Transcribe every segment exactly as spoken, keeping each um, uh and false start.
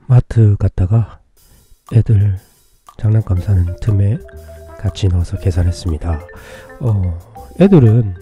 마트 갔다가 애들 장난감 사는 틈에 같이 넣어서 계산했습니다. 어, 애들은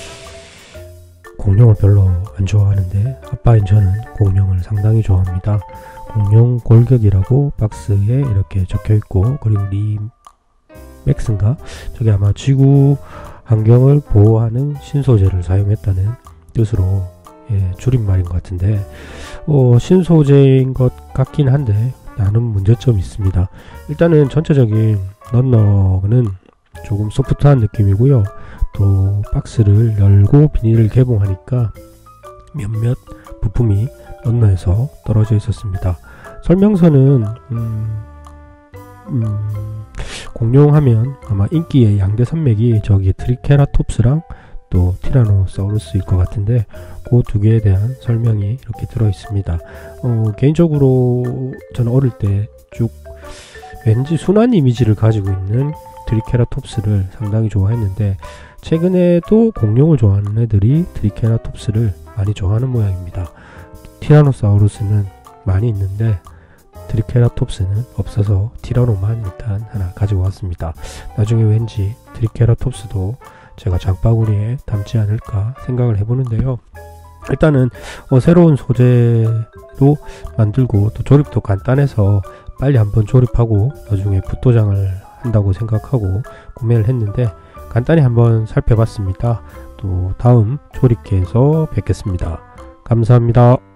공룡을 별로 안 좋아하는데 아빠인 저는 공룡을 상당히 좋아합니다. 공룡 골격이라고 박스에 이렇게 적혀있고, 그리고 리맥스인가? 저게 아마 지구 환경을 보호하는 신소재를 사용했다는 뜻으로 예, 줄임말인 것 같은데, 어, 신소재인 것 같긴 한데 나는 문제점이 있습니다. 일단은 전체적인 런너는 조금 소프트한 느낌이고요. 또 박스를 열고 비닐을 개봉하니까 몇몇 부품이 런너에서 떨어져 있었습니다. 설명서는 음, 음, 공룡하면 아마 인기의 양대 산맥이 저기 트리케라톱스랑 또 티라노사우루스일 것 같은데, 그 두 개에 대한 설명이 이렇게 들어 있습니다. 어, 개인적으로 저는 어릴 때 쭉 왠지 순한 이미지를 가지고 있는 트리케라톱스를 상당히 좋아했는데, 최근에도 공룡을 좋아하는 애들이 트리케라톱스를 많이 좋아하는 모양입니다. 티라노사우루스는 많이 있는데 트리케라톱스는 없어서 티라노만 일단 하나 가지고 왔습니다. 나중에 왠지 트리케라톱스도 제가 장바구니에 담지 않을까 생각을 해보는데요. 일단은 어, 새로운 소재로 만들고 또 조립도 간단해서 빨리 한번 조립하고 나중에 붓도장을 한다고 생각하고 구매를 했는데, 간단히 한번 살펴봤습니다. 또 다음 조립기에서 뵙겠습니다. 감사합니다.